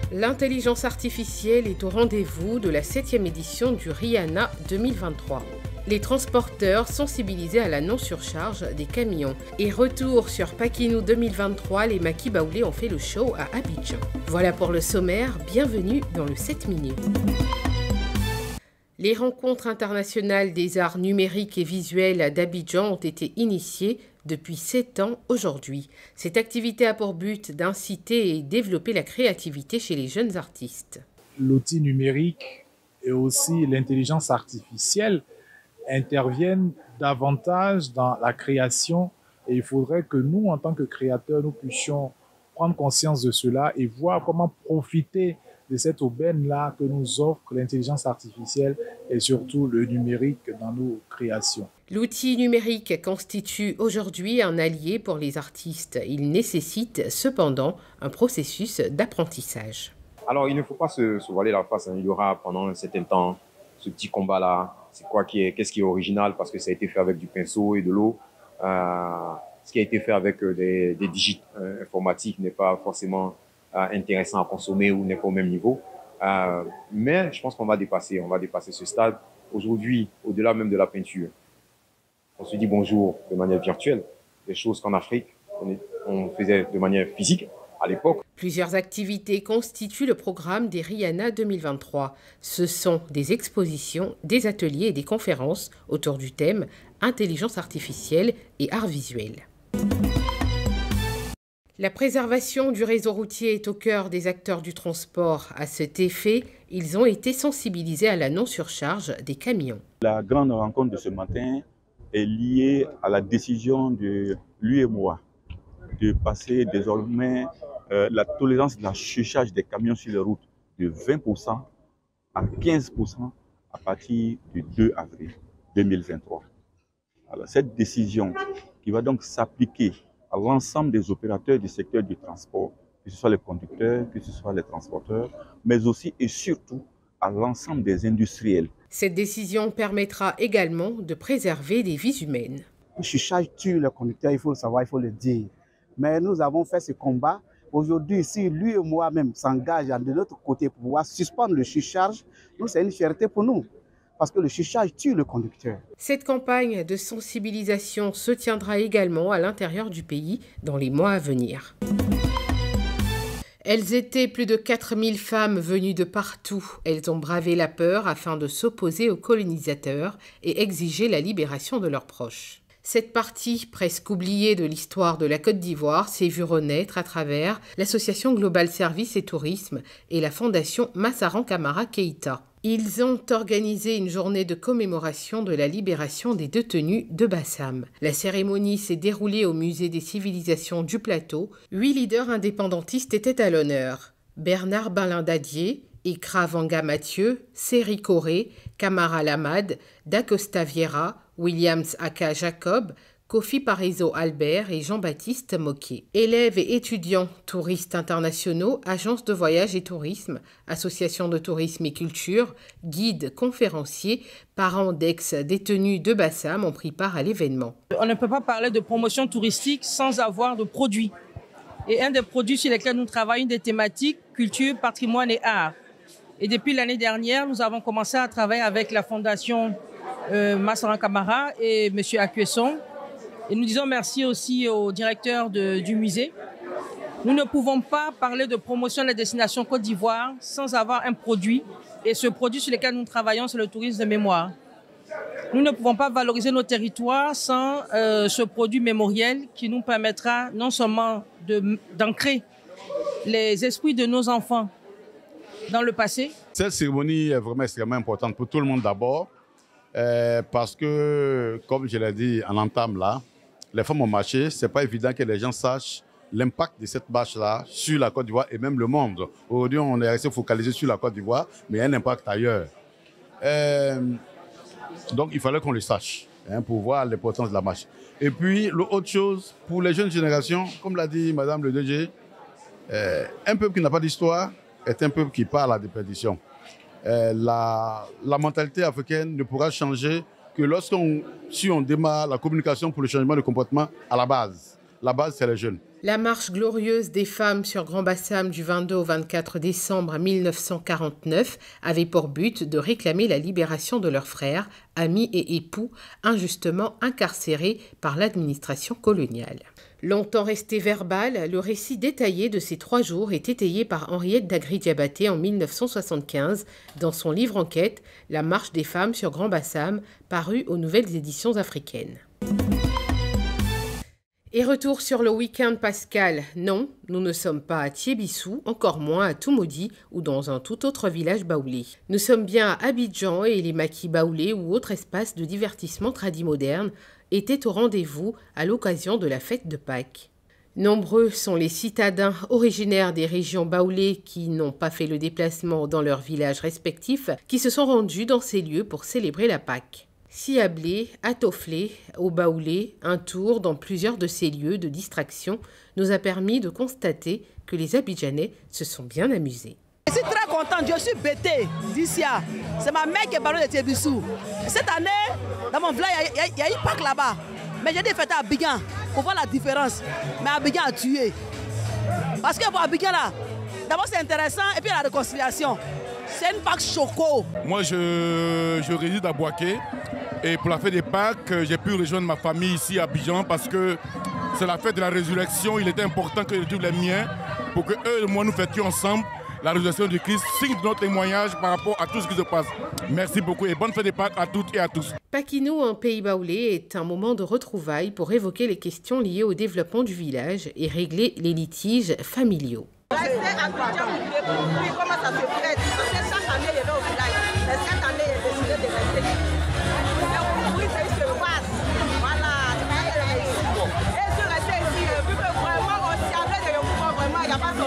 L'intelligence artificielle est au rendez-vous de la 7e édition du RIANA 2023. Les transporteurs sensibilisés à la non-surcharge des camions. Et retour sur Paquinou 2023, les Maki Baoulé ont fait le show à Abidjan. Voilà pour le sommaire, bienvenue dans le 7 minutes. Les rencontres internationales des arts numériques et visuels d'Abidjan ont été initiées depuis 7 ans aujourd'hui. Cette activité a pour but d'inciter et développer la créativité chez les jeunes artistes. L'outil numérique et aussi l'intelligence artificielle interviennent davantage dans la création et il faudrait que nous, en tant que créateurs, nous puissions prendre conscience de cela et voir comment profiter de cette aubaine-là que nous offre l'intelligence artificielle et surtout le numérique dans nos créations. L'outil numérique constitue aujourd'hui un allié pour les artistes. Il nécessite cependant un processus d'apprentissage. Alors, il ne faut pas se voiler la face. Il y aura pendant un certain temps ce petit combat-là. Qu'est-ce qui est original parce que ça a été fait avec du pinceau et de l'eau. Ce qui a été fait avec des digits informatiques n'est pas forcément intéressant à consommer ou n'est pas au même niveau. Mais je pense qu'on va dépasser ce stade. Aujourd'hui, au-delà même de la peinture, on se dit bonjour de manière virtuelle. Des choses qu'en Afrique, on faisait de manière physique à l'époque. Plusieurs activités constituent le programme des RIANA 2023. Ce sont des expositions, des ateliers et des conférences autour du thème intelligence artificielle et art visuel. La préservation du réseau routier est au cœur des acteurs du transport. À cet effet, ils ont été sensibilisés à la non-surcharge des camions. La grande rencontre de ce matin est liée à la décision de l'UEMOA de passer désormais la tolérance de la surcharge des camions sur les routes de 20% à 15% à partir du 2 avril 2023. Alors, cette décision qui va donc s'appliquer à l'ensemble des opérateurs du secteur du transport, que ce soit les conducteurs, que ce soit les transporteurs, mais aussi et surtout à l'ensemble des industriels. Cette décision permettra également de préserver des vies humaines. Le surcharge tue le conducteur, il faut le savoir, il faut le dire. Mais nous avons fait ce combat. Aujourd'hui, si lui et moi-même s'engagent de notre côté pour pouvoir suspendre le surcharge, nous, c'est une fierté pour nous. Parce que le surcharge tue le conducteur. Cette campagne de sensibilisation se tiendra également à l'intérieur du pays dans les mois à venir. Elles étaient plus de 4000 femmes venues de partout. Elles ont bravé la peur afin de s'opposer aux colonisateurs et exiger la libération de leurs proches. Cette partie, presque oubliée de l'histoire de la Côte d'Ivoire, s'est vue renaître à travers l'Association Global Service et Tourisme et la Fondation Massaran Camara Keïta. Ils ont organisé une journée de commémoration de la libération des détenus de Bassam. La cérémonie s'est déroulée au Musée des civilisations du Plateau. 8 leaders indépendantistes étaient à l'honneur. Bernard Balindadier, Ikra Vanga Mathieu, Séri Coré, Camara Lamad, Dacosta Vieira, Williams Aka Jacob, Kofi Parizeau Albert et Jean-Baptiste Moquet. Élèves et étudiants, touristes internationaux, agences de voyage et tourisme, associations de tourisme et culture, guides, conférenciers, parents d'ex-détenus de Bassam ont pris part à l'événement. On ne peut pas parler de promotion touristique sans avoir de produits. Et un des produits sur lesquels nous travaillons, une des thématiques, culture, patrimoine et art. Et depuis l'année dernière, nous avons commencé à travailler avec la Fondation Massaran Camara et M. Akuesson. Et nous disons merci aussi au directeur du musée. Nous ne pouvons pas parler de promotion de la destination Côte d'Ivoire sans avoir un produit. Et ce produit sur lequel nous travaillons, c'est le tourisme de mémoire. Nous ne pouvons pas valoriser nos territoires sans ce produit mémoriel qui nous permettra non seulement d'ancrer les esprits de nos enfants dans le passé. Cette cérémonie est vraiment extrêmement importante pour tout le monde d'abord, parce que, comme je l'ai dit en entame là, les femmes ont marché. Ce n'est pas évident que les gens sachent l'impact de cette marche-là sur la Côte d'Ivoire et même le monde. Aujourd'hui, on est resté focalisé sur la Côte d'Ivoire, mais il y a un impact ailleurs. Donc, il fallait qu'on le sache pour voir l'importance de la marche. Et puis, l'autre chose, pour les jeunes générations, comme l'a dit Madame le DG, un peuple qui n'a pas d'histoire est un peuple qui part à la déperdition. La mentalité africaine ne pourra changer que si on démarre la communication pour le changement de comportement à la base. la base, c'est les jeunes. La marche glorieuse des femmes sur Grand Bassam du 22 au 24 décembre 1949 avait pour but de réclamer la libération de leurs frères, amis et époux injustement incarcérés par l'administration coloniale. Longtemps resté verbal, le récit détaillé de ces 3 jours est étayé par Henriette Dagri-Diabaté en 1975 dans son livre enquête « La marche des femmes sur Grand Bassam » paru aux Nouvelles Éditions africaines. Et retour sur le week-end pascal. Non, nous ne sommes pas à Thiébissou, encore moins à Toumaudi ou dans un tout autre village baoulé. Nous sommes bien à Abidjan et les maquis baoulés ou autres espaces de divertissement tradimoderne étaient au rendez-vous à l'occasion de la fête de Pâques. Nombreux sont les citadins originaires des régions baoulées qui n'ont pas fait le déplacement dans leurs villages respectifs qui se sont rendus dans ces lieux pour célébrer la Pâques. Ciablé, Atoflé, au Baoulé, un tour dans plusieurs de ces lieux de distraction nous a permis de constater que les Abidjanais se sont bien amusés. Je suis très contente, je suis bêtée d'ici. C'est ma mère qui est baronne de Thiébissou. Cette année, dans mon village, il y a eu Pâques là-bas. Mais j'ai dit fêter à Abidjan pour voir la différence. Mais Abidjan a tué. Parce que pour Abidjan là, d'abord c'est intéressant et puis la réconciliation. C'est une Pâques choco. Moi je réside à Boaké. Et pour la fête des Pâques, j'ai pu rejoindre ma famille ici à Abidjan parce que c'est la fête de la résurrection. Il était important que je retrouve les miens pour que eux et moi nous fêtions ensemble la résurrection du Christ, signe de notre témoignage par rapport à tout ce qui se passe. Merci beaucoup et bonne fête des Pâques à toutes et à tous. Paquino en Pays Baoulé est un moment de retrouvailles pour évoquer les questions liées au développement du village et régler les litiges familiaux. Comment ça se fait? Parce que chaque année, il est au village. Mais cette année, il est décidé de rester. Oui, c'est une surface. Voilà, c'est ici. Et je reste ici, vu que vraiment, on s'y avait de pouvoir, vraiment, il n'y a pas de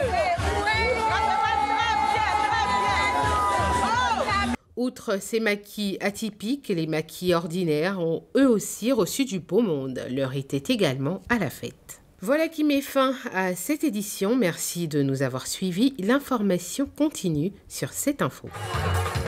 Outre ces maquis atypiques, les maquis ordinaires ont eux aussi reçu du beau monde. L'heure était également à la fête. Voilà qui met fin à cette édition. Merci de nous avoir suivis. L'information continue sur cette info.